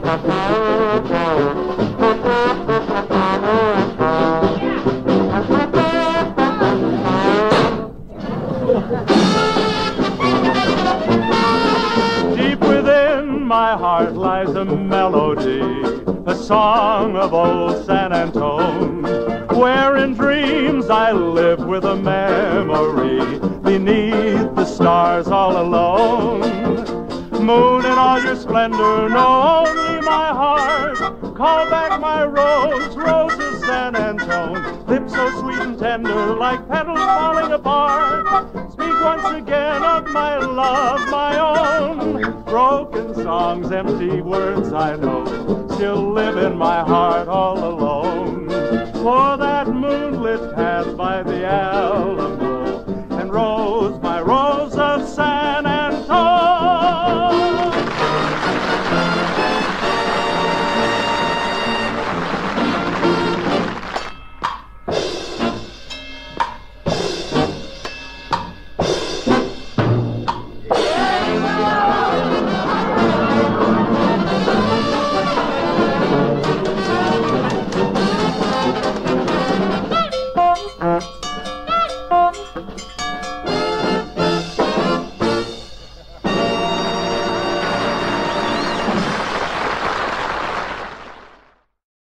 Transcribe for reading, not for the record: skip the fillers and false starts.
Deep within my heart lies a melody, a song of old San Antone, where in dreams I live with a memory beneath the stars all alone. Moon in all your splendor, know only my heart. Call back my rose, rose of San Antone. Lips so sweet and tender, like petals falling apart. Speak once again of my love, my own. Broken songs, empty words I know, still live in my heart all alone. For that moonlit path by the Alamo, and rose, my rose of San Antone.